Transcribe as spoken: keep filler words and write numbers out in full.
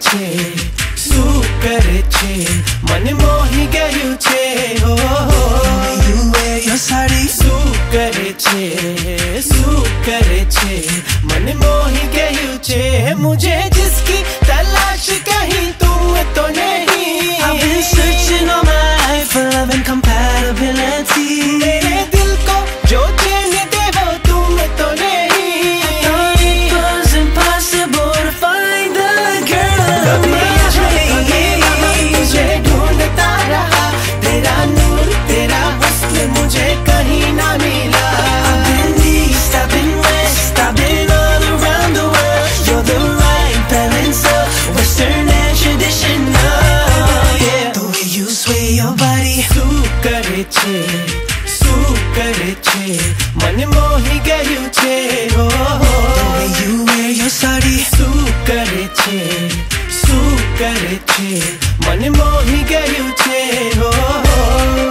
છે શું કરે છે મને મોહી ગયું છે હો You wear your sari, શું કરે છે શું કરે છે મને મોહી ગયું છે मुझे जिसकी तलाश कहीं तुम तो नहीं I've been searching all my life for love and compatibility. मेरे दिल को जो चैन दे वो तुम तो नहीं Thought it was impossible to find the girl of my dreams. तुझे ढूंढता रहा तेरा नूर तेरा हुस्न मुझे कहीं ना मिला I've been east, I've been west, I've been all around the world. You're the right balance of Western and traditional. Yeah, the way you sway your body. શું કરે છે શું કરે છે મને મોહી ગયું છે હો The way you wear your sari. શું કરે છે શું કરે છે મને મોહી ગયું છે હો